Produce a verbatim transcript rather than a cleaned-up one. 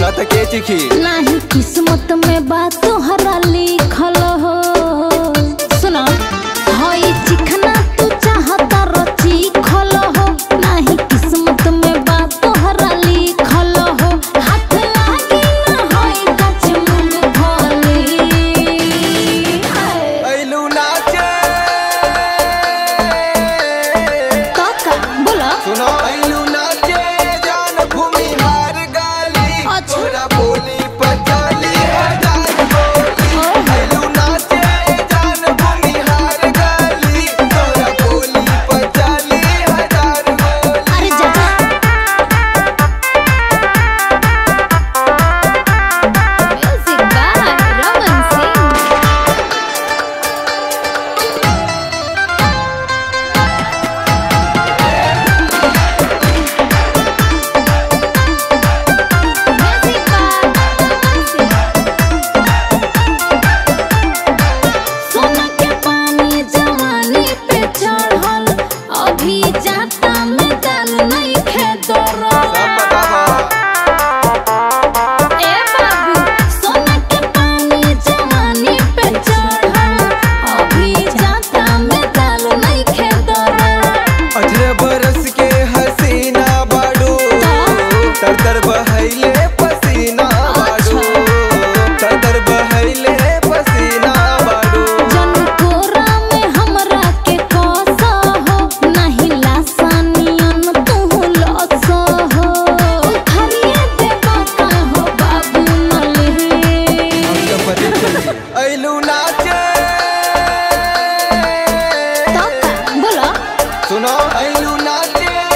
त के चिखी नहीं किस्मत में बात तोहरा लिखल हो। सुनो हई चिखना तू चाहता रची खल हो। नहीं किस्मत में बात तोहरा लिखल हो। हाथ लागी ना हई कच मूंगफली। आइलू नाचे काका बोला सुनो आइलू नाचे जान भूमि हार गाली छोरा बोली पचाली हजार बोली। आइलू नाचे जान भूमि हार गाली छोरा बोली पचाली हजार बोली। अरे जा म्यूजिक बाय रमन सिंह। सोना के पानी जवानी पे चढ़ल अभी जाता में दल नहीं खेदर। सब बतावा ए बाबू सोना के पानी जवानी पे चढ़ल अभी जाता में दल नहीं खेदर। अठारह बरस के हसीना बाडू तर तर बहैले पसीना बाडू तर तर बहैले पसीना बाडू। जन कोरा में हमरा के कोसा हो नहीं लासानियन तू लसा हो। खरिए दे बाका हो बाबू नले। आइलू नाचे काका बोला सुनो आइलू नाचे